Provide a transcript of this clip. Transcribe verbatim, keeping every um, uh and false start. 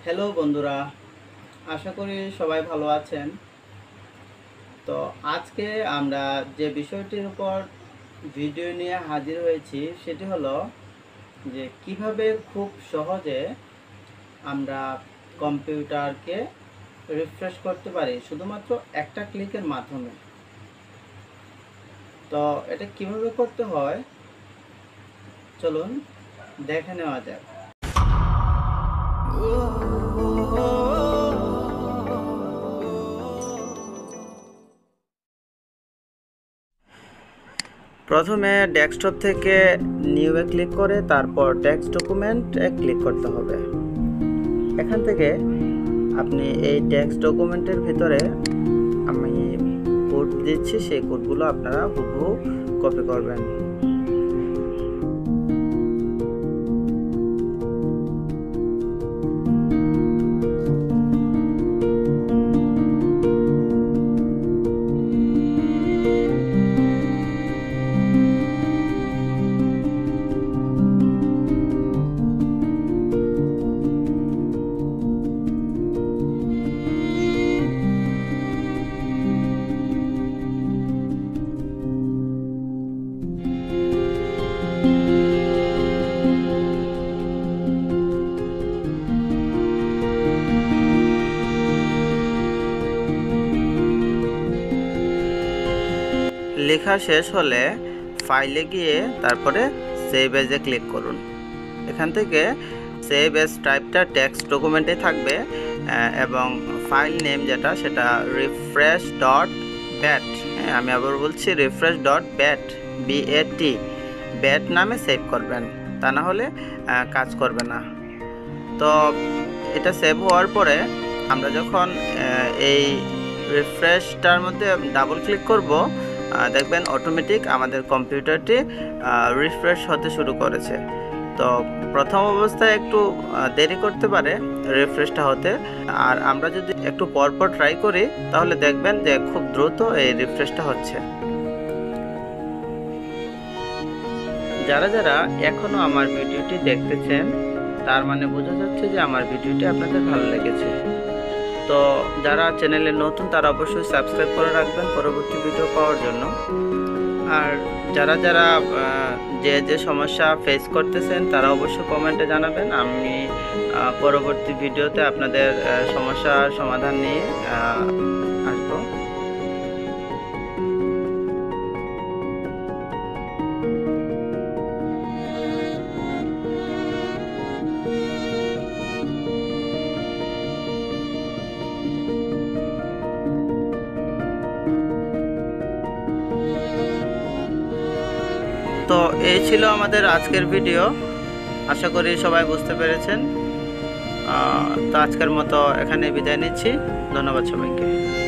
Hello বন্ধুরা, আশা করি সবাই ভালো আছেন। তো আজকে আমরা যে বিষয়টির উপর ভিডিও নিয়ে হাজির হয়েছি সেটি হলো যে কিভাবে খুব সহজে আমরা কম্পিউটারকে রিফ্রেশ করতে পারি শুধুমাত্র একটা ক্লিকের মাধ্যমে। তো এটা কিভাবে করতে হয় চলুন দেখে নেওয়া যাক। প্রথমে ডেস্কটপ থেকে নিউয়ে ক্লিক করে তারপর টেক্সট ডকুমেন্টে ক্লিক করতে হবে। এখান থেকে আপনি এই টেক্সট ডকুমেন্টের ভিতরে আমি কোড দিচ্ছি, সেই কোডগুলো আপনারা হুবহু কপি করবেন। লেখা শেষ হলে ফাইলে গিয়ে তারপরে সেভ এজে ক্লিক করুন। এখান থেকে সেভ এজ টাইপটা টেক্সট ডকুমেন্টে থাকবে এবং ফাইল নেম যেটা সেটা রিফ্রেশ ডট ব্যাট, আমি আবার বলছি refresh dot bat B A T bat নামে সেভ করবেন, তা না হলে কাজ করবে না। তো এটা সেভ হওয়ার পরে আমরা যখন এই রিফ্রেশটার মধ্যে ডাবল ক্লিক করব দেখবেন অটোমেটিক আমাদের কম্পিউটারটি রিফ্রেশ হতে শুরু করেছে। তো প্রথম অবস্থায় একটু দেরি করতে পারে রিফ্রেশটা হতে, আর আমরা যদি একটু পরপর ট্রাই করি তাহলে দেখবেন যে খুব দ্রুত এই রিফ্রেশটা হচ্ছে। যারা যারা এখনও আমার ভিডিওটি দেখতেছেন তার মানে বোঝা যাচ্ছে যে আমার ভিডিওটি আপনাদের ভালো লেগেছে। তো যারা চ্যানেলে নতুন তারা অবশ্যই সাবস্ক্রাইব করে রাখবেন পরবর্তী ভিডিও পাওয়ার জন্য। আর যারা যারা যে যে সমস্যা ফেস করতেছেন তারা অবশ্যই কমেন্টে জানাবেন, আমি পরবর্তী ভিডিওতে আপনাদের সমস্যার সমাধান নিয়ে আসবো। তো এই ছিল আমাদের আজকের ভিডিও, আশা করি সবাই বুঝতে পেরেছেন। তো আজকের মতো এখানে বিদায় নিচ্ছি, ধন্যবাদ সবাইকে।